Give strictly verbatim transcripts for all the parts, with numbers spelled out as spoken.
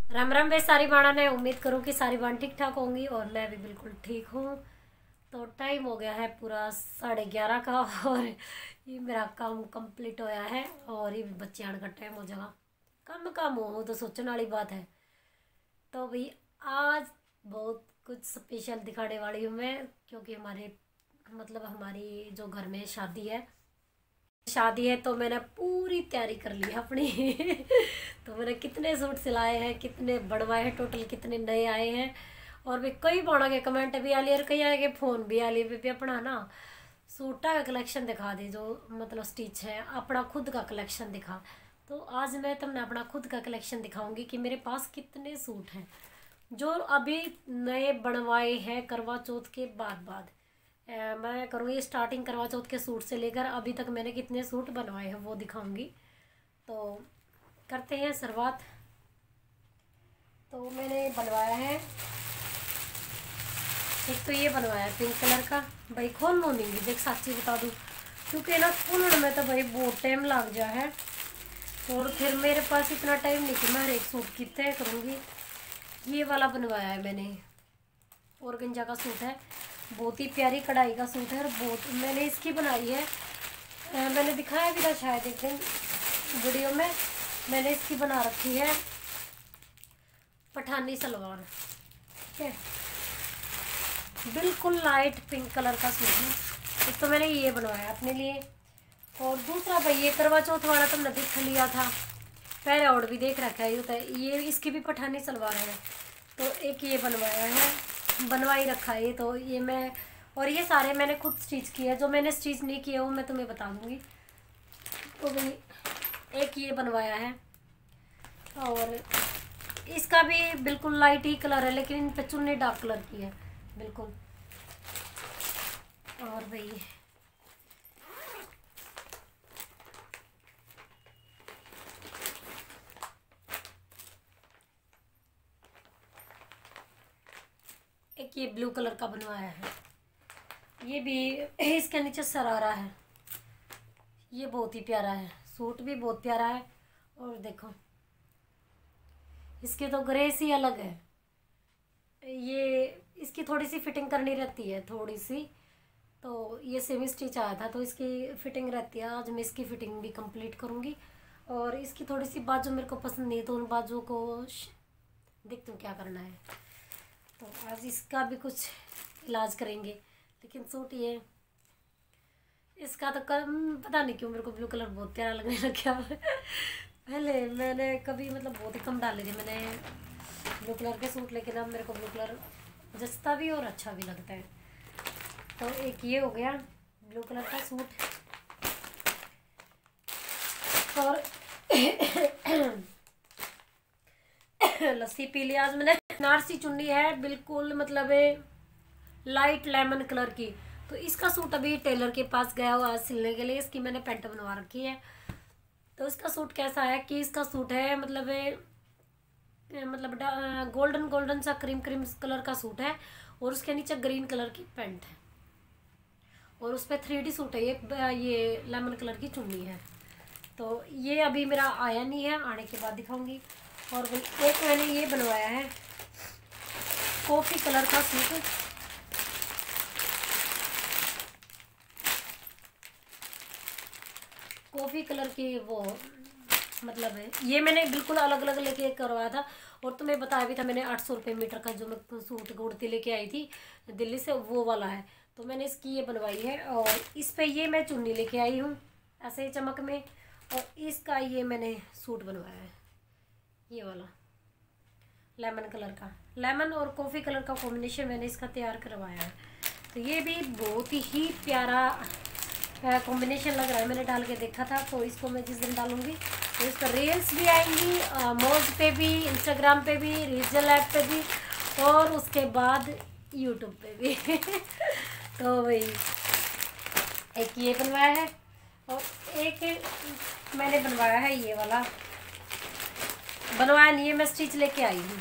राम राम वे सारी बाणा ने। उम्मीद करूँ कि सारी बाण ठीक ठाक होंगी और मैं भी बिल्कुल ठीक हूँ। तो टाइम हो गया है पूरा साढ़े ग्यारह का और ये मेरा काम कंप्लीट होया है और ये बच्चे आने का टाइम हो जाएगा। कम कम हो तो सोचने वाली बात है। तो भाई आज बहुत कुछ स्पेशल दिखाने वाली हूँ मैं, क्योंकि हमारे मतलब हमारी जो घर में शादी है शादी है तो मैंने पूरी तैयारी कर ली है अपनी तो मैंने कितने सूट सिलाए हैं, कितने बनवाए हैं, टोटल कितने नए आए हैं। और भी कई बाणा के कमेंट भी आ लिए और कई आगे फ़ोन भी आ लिए भी अपना ना सूटा का कलेक्शन दिखा दे, जो मतलब स्टिच है अपना खुद का कलेक्शन दिखा। तो आज मैं तुमने अपना खुद का कलेक्शन दिखाऊंगी कि मेरे पास कितने सूट हैं जो अभी नए बनवाए हैं करवा चौथ के बाद बाद। अ, मैं करूँगी स्टार्टिंग करवा चौथ के सूट से लेकर अभी तक मैंने कितने सूट बनवाए हैं वो दिखाऊंगी। तो करते हैं शुरुआत। तो मैंने बनवाया है, एक तो ये बनवाया है पिंक कलर का। भाई खोल लो नहीं देख, साची बता दूँ क्योंकि ना खोलने में तो भाई बहुत टाइम लग गया है और फिर मेरे पास इतना टाइम नहीं कि मैं हर एक सूट की तय करूँगी। ये वाला बनवाया है मैंने, ऑर्गेंजा का सूट है, बहुत ही प्यारी कढ़ाई का सूट है और बहुत मैंने इसकी बनाई है। अ, मैंने दिखाया भी था शायद एक दिन वीडियो में। मैंने इसकी बना रखी है पठानी सलवार, ठीक है, बिल्कुल लाइट पिंक कलर का सूट है। एक तो मैंने ये बनवाया अपने लिए और दूसरा भाई ये करवा चौथ वाला तुमने देख लिया था पहले और भी देख रखा है, होता है ये इसकी भी पठानी सलवार है। तो एक ये बनवाया है, बनवा ही रखा है ये। तो ये मैं और ये सारे मैंने खुद स्टिच किए हैं, जो मैंने स्टिच नहीं किए वो मैं तुम्हें बता दूंगी। तो भाई एक ये बनवाया है और इसका भी बिल्कुल लाइट ही कलर है लेकिन इन पे चुन्नी डार्क कलर की है बिल्कुल। और भाई एक ये ब्लू कलर का बनवाया है, ये भी इसके नीचे सरारा है। ये बहुत ही प्यारा है, सूट भी बहुत प्यारा है। और देखो इसकी तो ग्रेस ही अलग है। ये इसकी थोड़ी सी फिटिंग करनी रहती है थोड़ी सी, तो ये सेमी स्टिच आया था तो इसकी फिटिंग रहती है। आज मैं इसकी फिटिंग भी कंप्लीट करूँगी और इसकी थोड़ी सी बाजू मेरे को पसंद नहीं है तो उन बाजू को देखती हूँ क्या करना है। तो आज इसका भी कुछ इलाज करेंगे। लेकिन सूट ये इसका तो कम पता नहीं क्यों मेरे को ब्लू कलर बहुत प्यारा लगने लग गया पहले मैंने कभी मतलब बहुत ही कम डाले थे मैंने ब्लू कलर के सूट, लेकिन अब मेरे को ब्लू कलर जचता भी और अच्छा भी लगता है। तो एक ये हो गया ब्लू कलर का सूट। और लस्सी पी लिया आज मैंने। नारसी चुन्नी है बिल्कुल मतलब लाइट लेमन कलर की। तो इसका सूट अभी टेलर के पास गया हुआ सिलने के लिए, इसकी मैंने पैंट बनवा रखी है। तो इसका सूट कैसा है कि इसका सूट है मतलब मतलब गोल्डन गोल्डन सा क्रीम क्रीम कलर का सूट है और उसके नीचे ग्रीन कलर की पैंट है और उस पर थ्री डी सूट है। ये ये लेमन कलर की चुन्नी है। तो ये अभी मेरा आया नहीं है, आने के बाद दिखाऊंगी। और एक मैंने ये बनवाया है कॉफ़ी कलर का सूट, कॉफ़ी कलर की वो मतलब है। ये मैंने बिल्कुल अलग अलग लेके करवाया था और तुम्हें बताया भी था मैंने आठ सौ रुपये मीटर का जो मैं सूट कुर्ती लेके आई थी दिल्ली से, वो वाला है। तो मैंने इसकी ये बनवाई है और इस पे ये मैं चुन्नी लेके आई हूँ ऐसे ही चमक में। और इसका ये मैंने सूट बनवाया है ये वाला लेमन कलर का, लेमन और कॉफ़ी कलर का कॉम्बिनेशन मैंने इसका तैयार करवाया है। तो ये भी बहुत ही प्यारा कॉम्बिनेशन लग रहा है, मैंने डाल के देखा था। तो इसको मैं जिस दिन डालूंगी तो इस पर रील्स भी आएंगी, मौज पे भी, इंस्टाग्राम पे भी, रीजल ऐप पे भी और उसके बाद यूट्यूब पे भी तो भाई एक ये बनवाया है और एक मैंने बनवाया है ये वाला, बनवाया नहीं है मैं स्टिच लेके आई हूँ।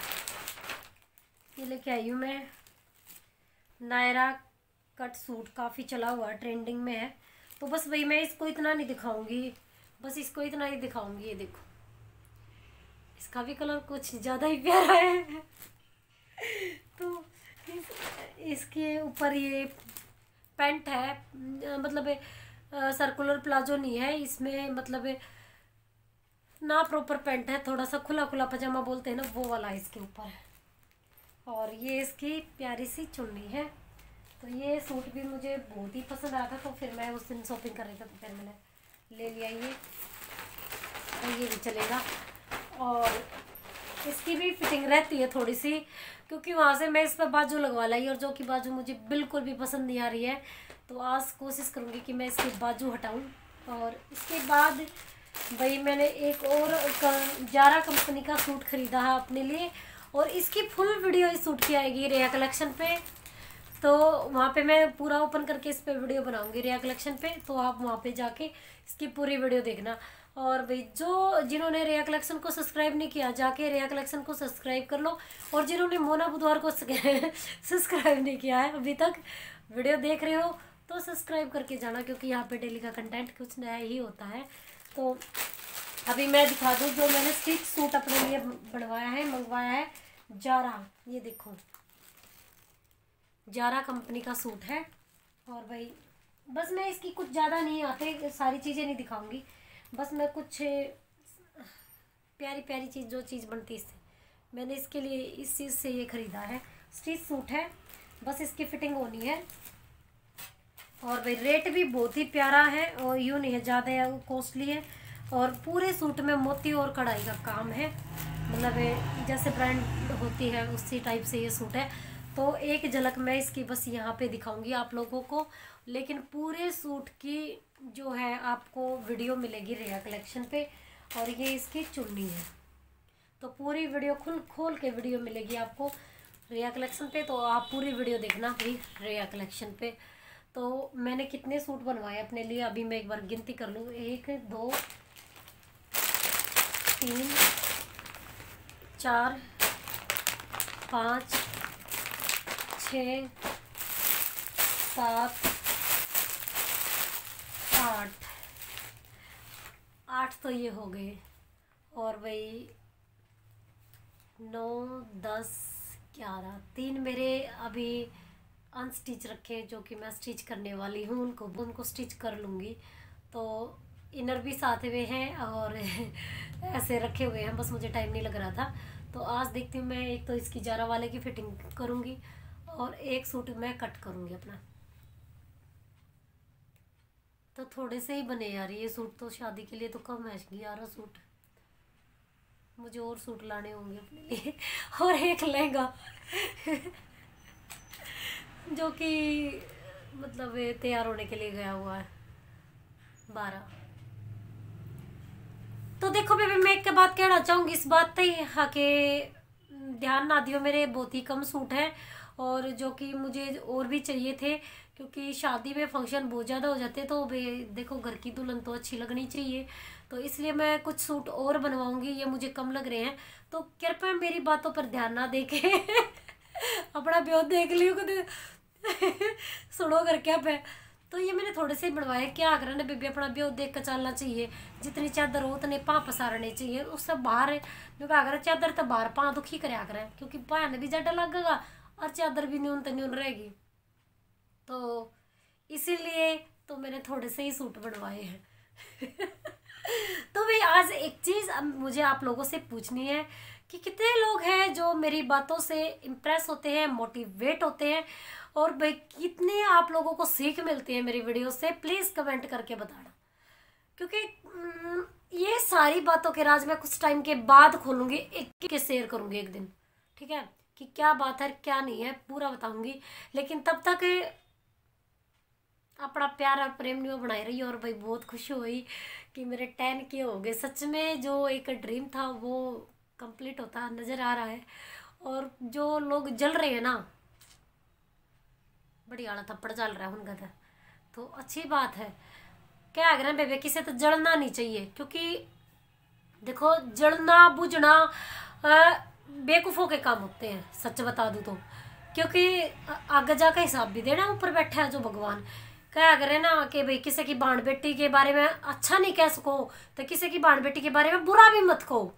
ये लेके आई हूँ मैं नायरा कट सूट, काफ़ी चला हुआ है, ट्रेंडिंग में है। तो बस वही मैं इसको इतना नहीं दिखाऊंगी, बस इसको इतना ही दिखाऊंगी। ये देखो इसका भी कलर कुछ ज़्यादा ही प्यारा है। तो इस, इसके ऊपर ये पैंट है, मतलब सर्कुलर प्लाजो नहीं है इसमें, मतलब ना प्रॉपर पैंट है, थोड़ा सा खुला खुला पजामा बोलते हैं ना, वो वाला इसके ऊपर है। और ये इसकी प्यारी सी चुन्नी है। तो ये सूट भी मुझे बहुत ही पसंद आया था, तो फिर मैं उस दिन शॉपिंग कर रही थी तो फिर मैंने ले लिया ये। तो ये भी चलेगा। और इसकी भी फिटिंग रहती है थोड़ी सी, क्योंकि वहाँ से मैं इस पर बाजू लगवा लाई, और जो कि बाजू मुझे बिल्कुल भी पसंद नहीं आ रही है। तो आज कोशिश करूँगी कि मैं इसकी बाजू हटाऊँ। और इसके बाद भाई मैंने एक और जारा कंपनी का सूट ख़रीदा है अपने लिए, और इसकी फुल वीडियो इस सूट की आएगी रेया कलेक्शन पे। तो वहाँ पे मैं पूरा ओपन करके इस पे वीडियो बनाऊंगी रेया कलेक्शन पे, तो आप वहाँ पे जाके इसकी पूरी वीडियो देखना। और भाई जो जिन्होंने रेया कलेक्शन को सब्सक्राइब नहीं किया, जाके रेया कलेक्शन को सब्सक्राइब कर लो। और जिन्होंने मोना बुधवार को सब्सक्राइब नहीं किया है अभी तक, वीडियो देख रहे हो तो सब्सक्राइब करके जाना, क्योंकि यहाँ पे डेली का कंटेंट कुछ नया ही होता है। तो अभी मैं दिखा दूँ जो मैंने स्टिच सूट अपने लिए बनवाया है, मंगवाया है जारा। ये देखो जारा कंपनी का सूट है। और भाई बस मैं इसकी कुछ ज़्यादा नहीं आते, सारी चीज़ें नहीं दिखाऊंगी, बस मैं कुछ प्यारी प्यारी चीज़ जो चीज़ बनती है इससे, मैंने इसके लिए इस चीज़ से ये ख़रीदा है। स्टिच सूट है, बस इसकी फिटिंग होनी है। और भाई रेट भी बहुत ही प्यारा है, और यूँ नहीं है ज़्यादा कॉस्टली है। और पूरे सूट में मोती और कढ़ाई का काम है, मतलब जैसे ब्रांड होती है उसी टाइप से ये सूट है। तो एक झलक मैं इसकी बस यहाँ पे दिखाऊंगी आप लोगों को, लेकिन पूरे सूट की जो है आपको वीडियो मिलेगी रेया कलेक्शन पे। और ये इसकी चुन्नी है, तो पूरी वीडियो खुल खोल के वीडियो मिलेगी आपको रेया कलेक्शन पे। तो आप पूरी वीडियो देखना भाई रेया कलेक्शन पे। तो मैंने कितने सूट बनवाए अपने लिए, अभी मैं एक बार गिनती कर लूँ, एक दो तीन चार पाँच छः सात आठ आठ तो ये हो गए, और वही नौ दस ग्यारह, तीन मेरे अभी अनस्टिच रखे जो कि मैं स्टिच करने वाली हूँ, उनको उनको स्टिच कर लूँगी। तो इनर भी साथ में हैं और ऐसे रखे हुए हैं, बस मुझे टाइम नहीं लग रहा था। तो आज देखती हूँ मैं, एक तो इसकी जारा वाले की फिटिंग करूँगी और एक सूट मैं कट करूँगी अपना। तो थोड़े से ही बने यार ये सूट, तो शादी के लिए तो कम है ग्यारह सूट, मुझे और सूट लाने होंगे अपने लिए। और एक लहंगा जो कि मतलब तैयार होने के लिए गया हुआ है, बारह। तो देखो बेबी मैं एक बात कहना चाहूँगी, इस बात पे हाँ के ध्यान ना दियो, मेरे बहुत ही कम सूट हैं और जो कि मुझे और भी चाहिए थे, क्योंकि शादी में फंक्शन बहुत ज़्यादा हो जाते हैं। तो देखो घर की दुल्हन तो अच्छी लगनी चाहिए, तो इसलिए मैं कुछ सूट और बनवाऊंगी, ये मुझे कम लग रहे हैं। तो कृपया मेरी बातों पर ध्यान ना देके अपना ब्योह देख लियो सुनो घर क्या पे। तो ये मैंने थोड़े से बनवाए, क्या करें ना बेबी, अपना ब्योह देख कर चलना चाहिए, जितनी चादर हो उतने पाँ पसारने चाहिए, उससे बाहर जो क्या करें चादर तो बाहर पाँ दुखी कराया करें, क्योंकि पान भी ज़्यादा लगेगा और चादर भी न्यून तो न्यून रहेगी। तो इसीलिए तो मैंने थोड़े से ही सूट बनवाए हैं। तो भाई आज एक चीज़ मुझे आप लोगों से पूछनी है कि कितने लोग हैं जो मेरी बातों से इम्प्रेस होते हैं, मोटिवेट होते हैं, और भाई कितने आप लोगों को सीख मिलती है मेरी वीडियो से, प्लीज़ कमेंट करके बताना। क्योंकि ये सारी बातों के राज मैं कुछ टाइम के बाद खोलूँगी, एक के शेयर करूँगी एक दिन, ठीक है, कि क्या बात है क्या नहीं है पूरा बताऊँगी। लेकिन तब तक अपना प्यार और प्रेम नहीं बनाए रही। और भाई बहुत खुशी हुई कि मेरे टेन के हो गए, सच में जो एक ड्रीम था वो कंप्लीट होता नज़र आ रहा है। और जो लोग जल रहे हैं ना, बड़ी आला थप्पड़ चल रहा है उनका था, तो अच्छी बात है। क्या अगर बेबे किसी तो जलना नहीं चाहिए, क्योंकि देखो जलना बुझना बेवकूफ़ों के काम होते हैं, सच बता दूँ तो, क्योंकि आगे जाकर हिसाब भी देना ऊपर बैठा है जो भगवान। क्या करें ना कि भाई किसी की बाण बेटी के बारे में अच्छा नहीं कह सको, तो किसी की बाण बेटी के बारे में बुरा भी मत कहो,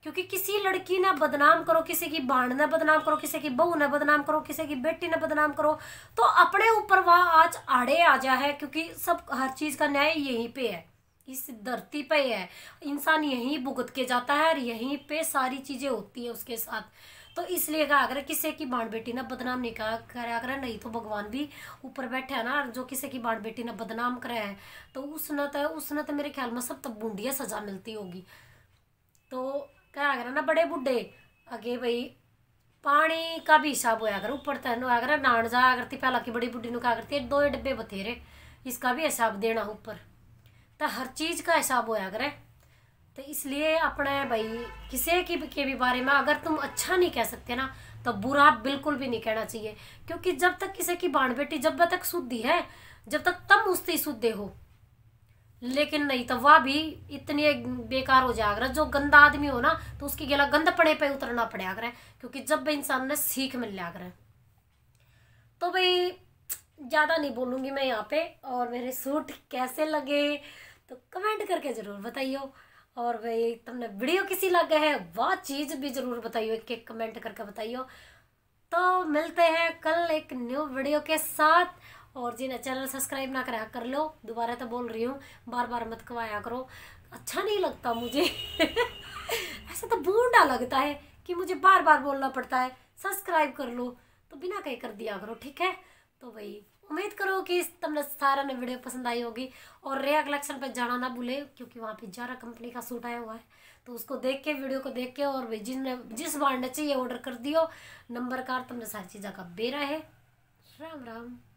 क्योंकि किसी लड़की ना बदनाम करो, किसी की बाण ना बदनाम करो, किसी की बहू ना बदनाम करो, किसी की बेटी ना बदनाम करो, तो अपने ऊपर वह आज आड़े आ जा है। क्योंकि सब हर चीज का न्याय यहीं पे है, इस धरती पे है। इंसान यहीं भुगत के जाता है और यहीं पे सारी चीजें होती है उसके साथ। तो इसलिए कहा अगर किसी की बाण बेटी ना बदनाम नहीं करा करा करे, नहीं तो भगवान भी ऊपर बैठे है ना, जो किसी की बाण बेटी ना बदनाम करे है तो उसने तो उसने तो मेरे ख्याल में सब तब बूंदिया सजा मिलती होगी। तो क्या करा ना बड़े बुढ़े आगे भाई पानी का भी हिसाब होया अगर ऊपर तैनो अगर नान जा करती पहला की बड़ी बुढ़ी नु क्या करती है, दो डब्बे बथेरे, इसका भी हिसाब देना ऊपर, तो हर चीज का हिसाब होया करे। तो इसलिए अपने भाई किसी की भी के भी बारे में अगर तुम अच्छा नहीं कह सकते ना, तो बुरा बिल्कुल भी नहीं कहना चाहिए। क्योंकि जब तक किसी की बाण बेटी जब तक शुद्धि है, जब तक तुम उससे शुद्ध हो, लेकिन नहीं तो वह भी इतनी बेकार हो जाएगा। जो गंदा आदमी हो ना तो उसकी गला गंदपने पे उतरना पड़ेगा करे, क्योंकि जब भी इंसान ने सीख मिल लिया करे। तो भाई ज़्यादा नहीं बोलूँगी मैं यहाँ पे। और मेरे सूट कैसे लगे तो कमेंट करके ज़रूर बताइयो। और भाई तुमने वीडियो किसी लगे है वह चीज़ भी ज़रूर बताइयो, एक एक कमेंट करके बताइयो। तो मिलते हैं कल एक न्यू वीडियो के साथ। और जिन्हें चैनल सब्सक्राइब ना करा कर लो, दोबारा तो बोल रही हूँ, बार बार मत कवाया करो, अच्छा नहीं लगता मुझे। ऐसा तो बूढ़ा लगता है कि मुझे बार बार बोलना पड़ता है सब्सक्राइब कर लो, तो बिना कहीं कर दिया करो, ठीक है। तो भाई उम्मीद करो कि तुमने सारा ने वीडियो पसंद आई होगी। और रेया कलेक्शन पे जाना ना भूले, क्योंकि वहाँ पे जारा कंपनी का सूट आया हुआ है, तो उसको देख के वीडियो को देख के और भाई जिसने जिस बार ने चाहिए ऑर्डर कर दियो। नंबर कार तुमने सारी चीज़ों का बेरा है। राम राम।